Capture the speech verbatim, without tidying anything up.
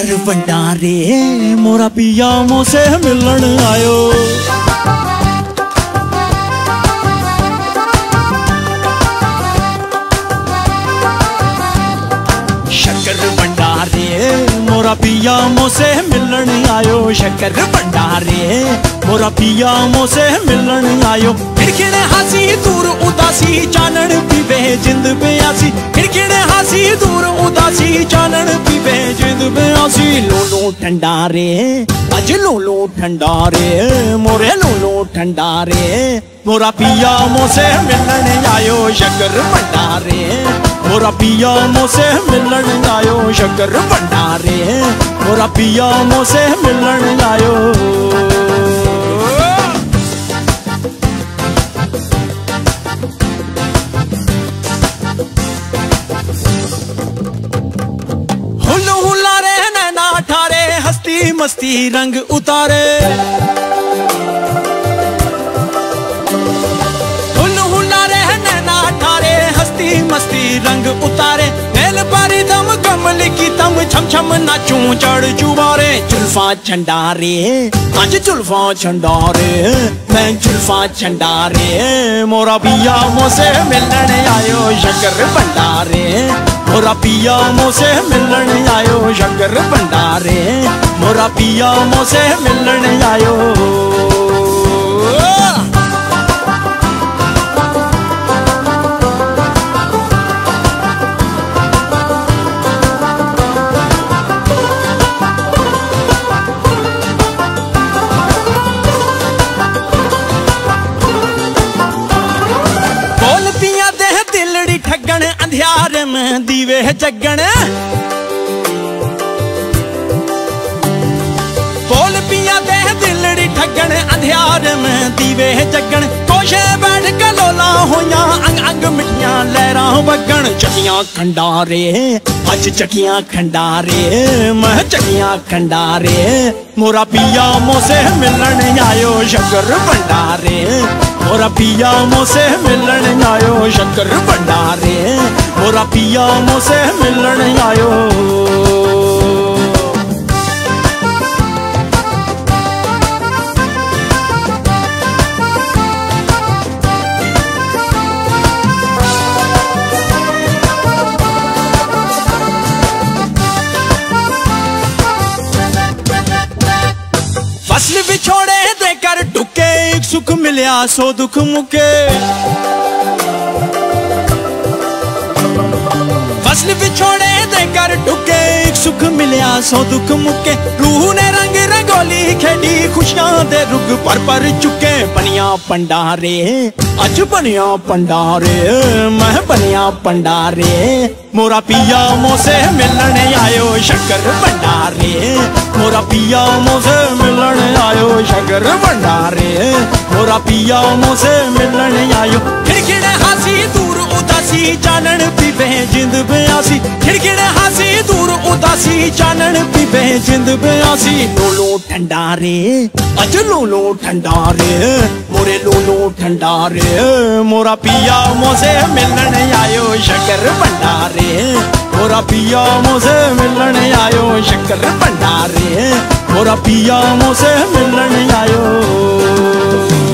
शक्कर भंडारे मोरा पिया मोसे मिलन आयो। शक्कर भंडारे मोरा पिया मोसे मिलन आयो। शक्कर भंडारे मोरा पिया मोसे मिलन आयो। खिड़खिड़े हासी दूर उदासी चानन पीवे जिंद बयासी। खिड़खिड़े हासी दूर उदासी चानन पीवे जिंद बयासी। लोलो ठंडारे अज लोलो ठंडारे मोरे लोलो ठंडारे मोरा पिया मोसे मिलन आयो। शक्कर भंडारे मोरा पिया मोसे मिलन आयो। शक्कर भंडारे मोरा पिया मोसे मिलन आयो। हुल हुलारे नैना ठारे हस्ती मस्ती रंग उतारे। हुल हुलारे नैना ठारे हस्ती मस्ती रंग उतारे। मेल पारी दम कमल की तम छम छम नाचूं चढ़ चुबारे। जुल्फा छंडारे आज जुल्फा छंडारे मैं जुल्फा छंडारे मोरा पिया मोसे मिलन आयो। शक्कर भंडारे मोरा पिया मोसे मिलन आयो। शक्कर भंडारे मोरा पिया मोसे मिलन आयो। ठगन अंधियार में दीवे जगन। बोल पिया दे दिलड़ी ठगन अंधियार में दीवे जगन। कोशे बैठ कलोला होया अंग अंग मिठिया लहरा बगन। चकियां खंडारे अज चकियां खंडारे मैं चकियां खंडारे मोरा पिया मोसे मिलन आयो। शक्कर भंडारे मोरा पिया मोसे मिलन आयो। शक्कर भंडारे मोरा पिया मोसे मिलन आयो। फसल बिछोड़े देकर टुके एक सुख मिलया सो दुख मुके। फसल बिछोड़े देकर टुके एक सुख मिलया सो दुख मुके। रूह ने रंग रंगोली खेडी खुशियां दे रुग पर पर चुके। बनिया पंडारे अज बनिया पंडारे मैं बनिया पंडारे मोरा पिया मोसे मिलन आयो। शक्कर भंडारे मोरा पिया मोसे मिलन आयो। शक्कर भंडारे मोरा पिया मोसे मिलन आयो। खिड़खिड़े हासी दूर उदासी चानन पीवे जिंद बयासी। खिड़खिड़े हासी दूर उदासी चानन पीवे जिंद बयासी। लोलो ठंडारे अज लोलो ठंडारे मोरे लोलो ठंडारे मोरा पिया मोसे मिलन आयो। शक्कर भंडारे मोरा पिया मोसे मिलन आयो। शक्कर भंडारे मोरा पिया मोसे मिलन आयो।